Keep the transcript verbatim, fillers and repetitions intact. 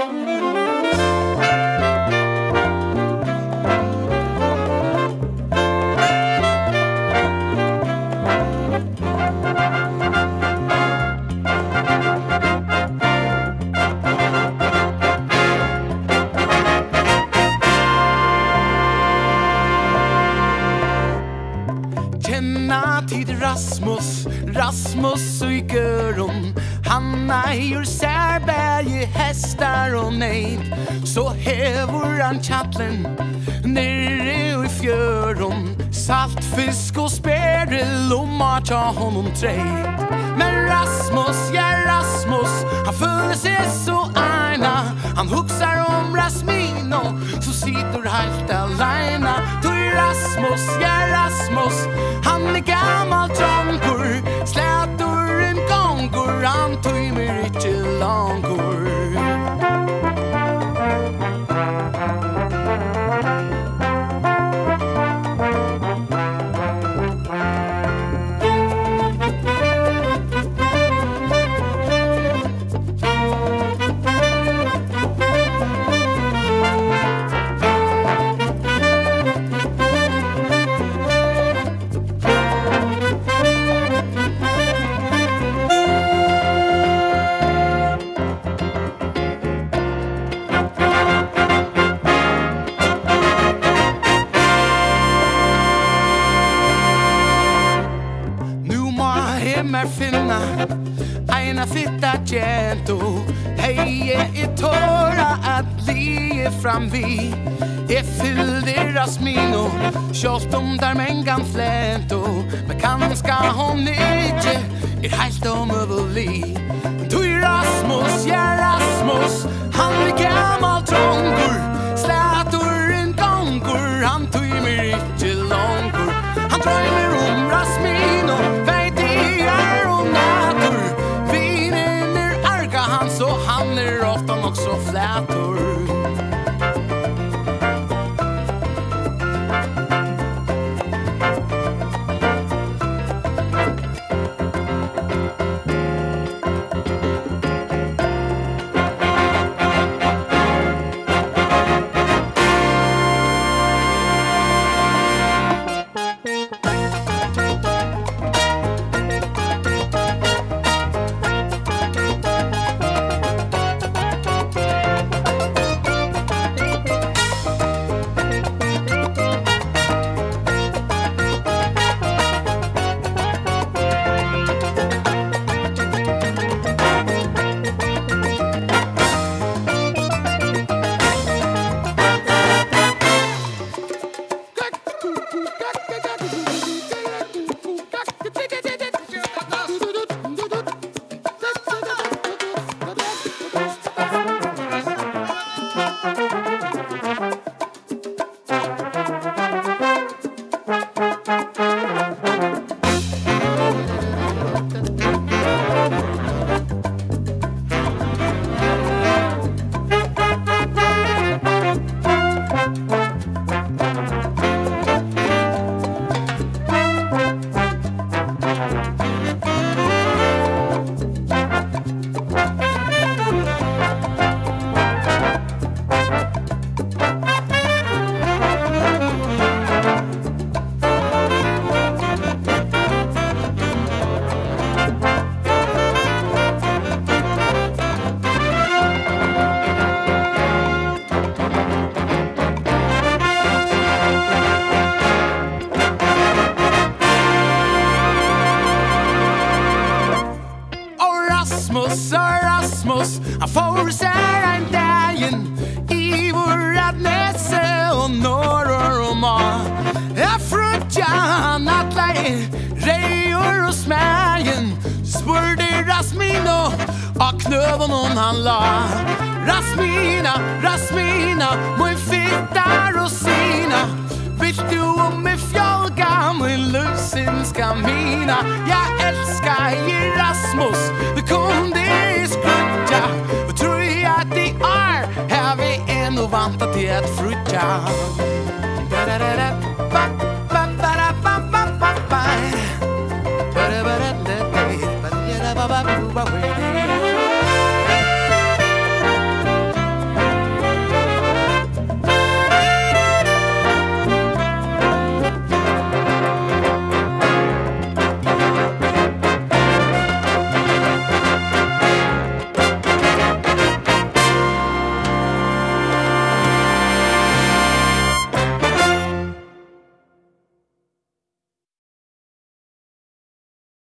Känna till Rasmus, Rasmus och i göron. Han äger särberge, hästar och neid. Så häver han chattlen nere i fjöron. Saltfisk och spärrel och matcha honom trejd. Men Rasmus, ja Rasmus, han följer sig så aina. Han huxar om Rasmino, så sitter helt alena. Då är Rasmus, ja Rasmus, han är gammal trångor. Slätor en gångor, han tog mig inte långor. Hemmer finna eina fitta gento. Hej är tåra att lie fram vi. Jag fyll deras mino, kjolt om där mengan flento. Men kanska hon inte är helt omöjlig. Du är Rasmus, ja Rasmus, han är gammal trångor. Slätor en gångor, han tog mig inte långor. Han drömmer om Rasmino, vet det är om natur. Vinen är arga han, så han är ofta också flätor. Rasmus, Rasmus, han får säga en dagen i vårat näse och norr och ma. Jag frutja han att lägga rejor och smägen. Spurde Rasmino och knöven hon han la. Rasmina, Rasmina, mun fitta rosina. Vill du om mig fjolga min lusinska mina? Jag älskar er Rasmus, vi kunde skrutja. Och tror jag att det är här vi ändå vantat till att frutja. Ba-da-da-da-ba-ba-ba-ba-ba. Ba-da-ba-da-da-da-ba-da-ba-ba-ba-ba.